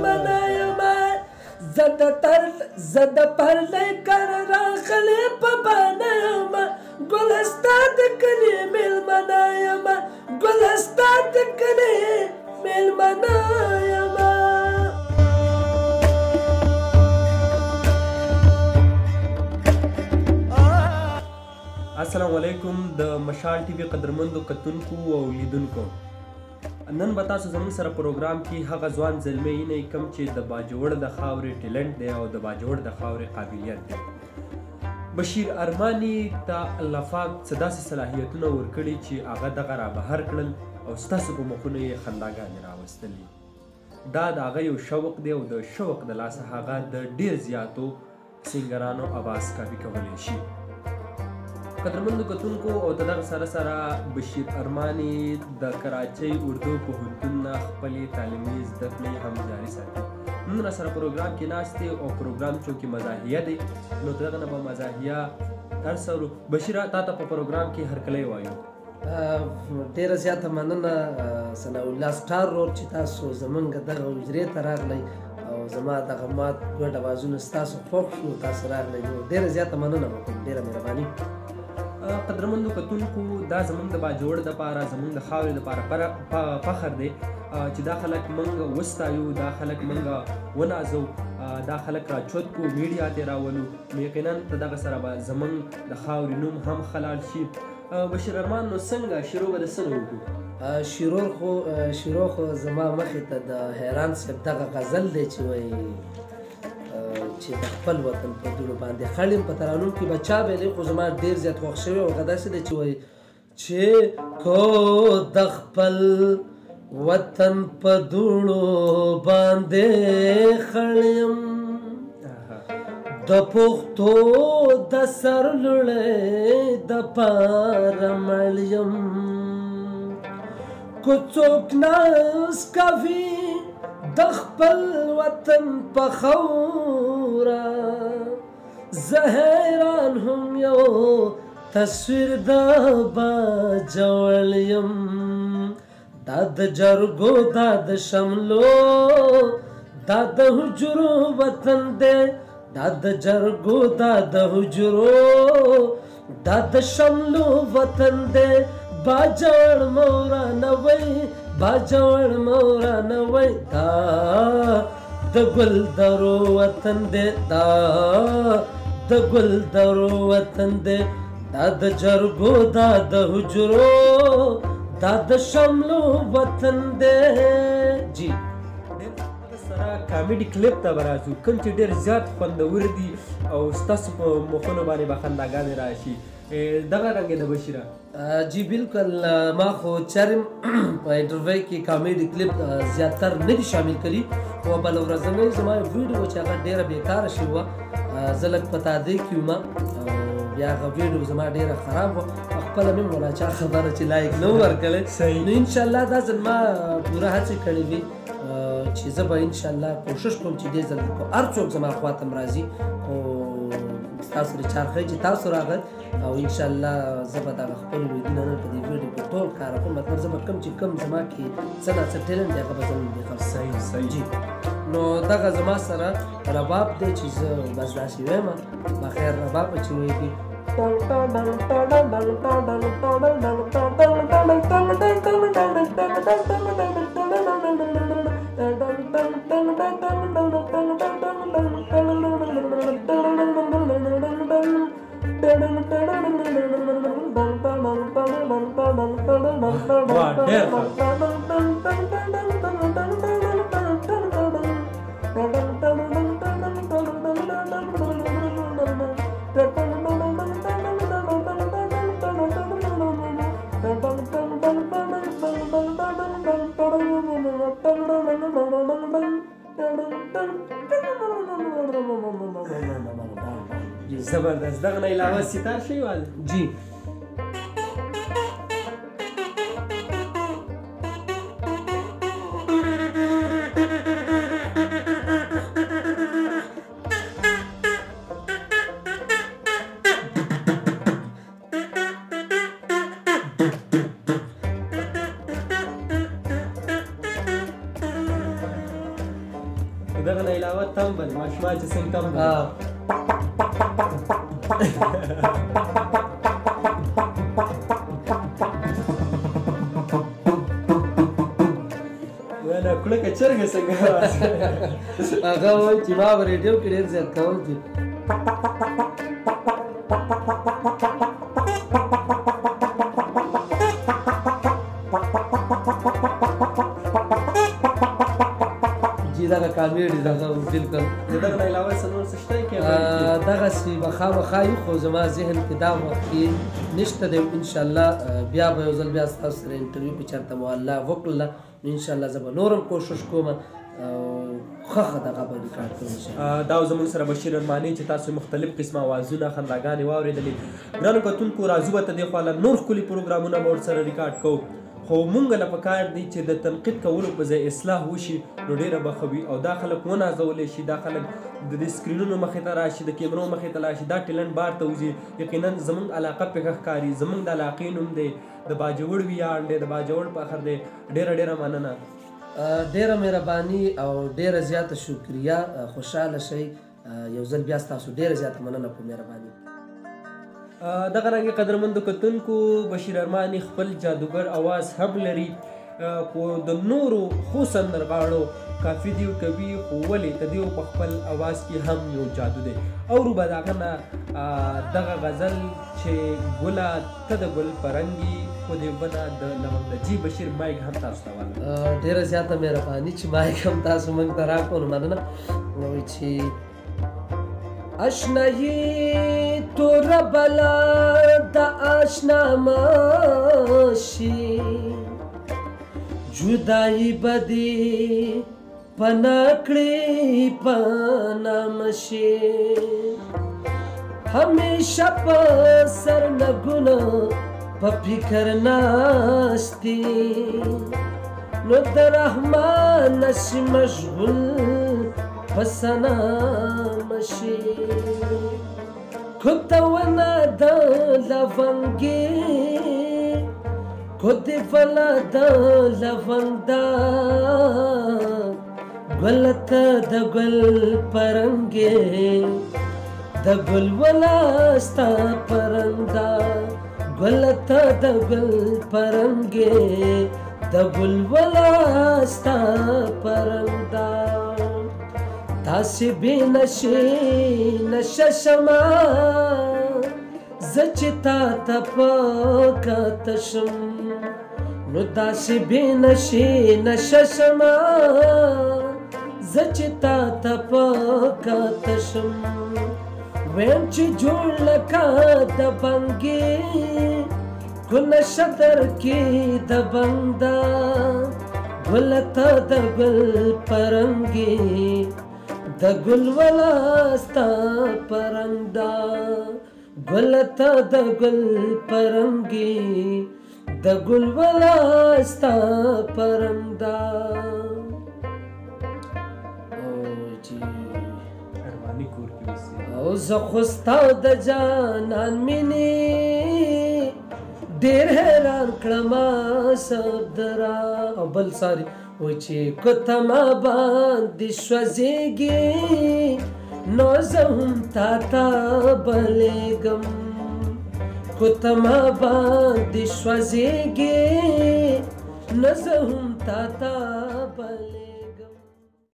مېلمنه یمه زه د پرلۍ کره راغلی په بانه یمه ګله ستا د کلي مېلمنه یمه ګله ستا د کلي مېلمنه یمه. السلام علیکم د مشال ټي وي قدرمندو کتونکو او لیدونکو. نن به تاسو زموږ سره پروګرام کې هغه ځوان زلمی نه کوم چې د باجوړ د خاورې ټیلنټ دی او د باجوړ د خاورې قابلیت دی. بشیر ارماني ته الله پاک څه داسې صلاحیتونه ورکړي چې هغه دغه رابهر کړل او ستاسو په مخونو یې خنداګانې راوستلې. دا د هغه یو شوق دی او د شوق د لاسه هغه د ډېر زیاتو سینګرانو اواز کاپي کولی شي. قدرمندو کتونکو او د دغه سره سره بشیر ارماني د کراچۍ اردو پوهنتون نه خپلې تعلیمي زده کړې هم جاري ساتي. نن راسره پروګرام کې ناست دی او پروګرام چونکې مزاحیه دی نو د دغه نه به مزاحیه درس اورو. بشیره تا ته په پروګرام کې هرکلی وایو. ډېره زیاته مننه ثناء الله سټار رور چې تاسو زمونږ دغه حجرې ته راغلی او زما دغه مات ګډ اوازونه ستاسو خوښ شو تاسو راغلی نو ډېره زیاته مننه وکړم. ډېره مهرباني. قدرمندو کتونکو دا زمونږ د باجوړ دپاره زمونږ د خاورې دپاره فخر دی چې دا خلک موږ وستایو دا خلک موږ ونازو دا خلک راچوت کو میډیا ته راولو. یقینا په دغه سره به زمونږ د خاورې نوم هم خلال شي. بشیر ارمان نو څنګه شروع به د څه نه وکړو؟ شروع خو زما مخې ته د حیران صاحب دغه غزل دی چې وایي چې د خپل وطن په دوړو باندې خړیم په ترانو کې به چا ویلی خو زما ډېر زیات خوښ شوی او هغه داسې دی چې وایي چې کو د خپل وطن په دوړو باندې خړیم د پښتو د سر لوړې د پاره مړ یم کو څوک ناز کوي د خپل وطن په خوره زه حیران هم یو تصویر د باجوړ یم دا د جرګو دا د شملو دا د حجرو وطن دی دا د جرګو دا د حجرو دا د شملو وطن دی باجوړ مورانه وی باجوړ مورانه وی دا د ګل درو وطن دی دا د ګل درو وطن دی دا د جرګو دا د حجرو دا د شملو وطن دی. جی سره کامیډي کلیپ ته به راځو کوم چې ډېر زیات خوندور دي او ستاسو په مخونو باندې به خنداګانې راشي. دغه رنګې د بشیره جی بالکل ما خو چرم په انټرویو کې کامیډي کلیپ زیاتر نه دي شامل کړي خو بله ورځنۍ زما یو ویډیو چې هغه ډېره بېکاره شوې وه زه لږ په تادۍ کې وم بیا هغه ویډیو زما ډېره خراب وه خپله مې ولا چا خبره چې لایک نه ورکړی نو انشاءالله دا ځل ما پوره هڅې کړې وي چې زه به انشاءالله کوشش کوم چې دې ځل هر څوک زما خواته م راځي خو تاسو د چارخۍ چې تاسو راغل او انشاءالله زه به دغه خپل امیدونه نن په دې ویډیو کې ټول کار کوم مطلب زه به کوم چې کوم زما کې څه نه څه ټیلنټ دی هغه به زه نن صحیح جی نو دغه زما سره رباب دی چې زه بس داسې وایم بخیر رباب چې وایي زبردست. دغه نه علاوه سیتار شوی واله جی علاوه تمبل ماشومان چې څنګه تمبل نه کړه چرګه څنګه هغه وایي چې ما په ریډیو کې ډېر زیات کول دي جی دغه کامیډي دغه بالکل دغه نه علاوه څه نور څه شته کې دغسې به خامخا وي خو زما ذهن کې دا وخت کې نشته دی انشاءالله بیا به یو ځل بیا ستاسو سره انټرویو په چېرته مو الله وکړله نو انشاءالله زه به نور هم کوشش کوم ښه دغه به ریکارډ کوم دا زموږ سره بشیر ارماني چې تاسو مختلف قسمه اوازونه خنداګانې واورېدلې ګرانو کتونکو راځو به تر دې خوا نور ښکلي پروګرامونه به ورسره ریکارډ کوو خو مونږ له پکار دی چې د تنقید کولو په ځای اصلاح وشي نو ډېره به ښه وي او دا خلک ونازولی شي دا خلک د دې سکرینونو مخې ته راشي د کیمرو مخې ته راشي دا ټیلنټ بار ته وځي یقینا زموږ علاقه پې ښه ښکاري زموږ د علاقې نوم دی د باجوړ ویاړ دی د باجوړ فخر دی ډېره مننه ډېره مهرباني او ډېره زیاته شکریه خوشحاله شئ یو ځل بیا ستاسو ډېره زیاته مننه په مهرباني دغه رنګې قدرمندو کتونکو بشیر ارماني خپل جادوګر اواز هم لري خو د نورو ښو سندرغاړو کافي دی کوي خو ولې د دې په خپل اواز کې هم یو جادو دی اورو به د هغه نه دغه غزل چې ګله ته د ګل پرنګي خو دې بله د لونګدجي بشیر مایک هم تاسو ته واله ډېره زیاته مهرباني چې مایک هم تاسو موږ ته راکړو نو مننه وایي چې اشنایی تور بلا د آشنا ماشي جدائی بدی پنکڑی پنامشی ہمیشہ پا سر نگنا پا فکر ناستی نو در رحمان نشی مشغول پسنا مشی کتونا دا لونگی خود فلا دا لونگ دا گلتا دا گل پرنگے دا گل ولا ستا پرنگ دا گلتا دا گل پرنگے دا گل ولا ستا پرنگ دا تاسی بی نشی نششما زچتا تپاکا تشم نو داسی بی نشی نششما زچتا تپاکا تشم ویم چی جوڑ لکا دبنگی کن شدر کی دبنگدا گلتا دگل پرنگی دگل ولا ستا پرنگدا گلتا دگل پرنگی دگل ولا ستا پرنگدا او زخستا د جانان مینی ډیر حیران کړما صدرا او بل ساری و چې کتما باندې شوزیږي نو زهم تا تا بلګم کتما باندې شوزیږي نو زهم تا تا بلګم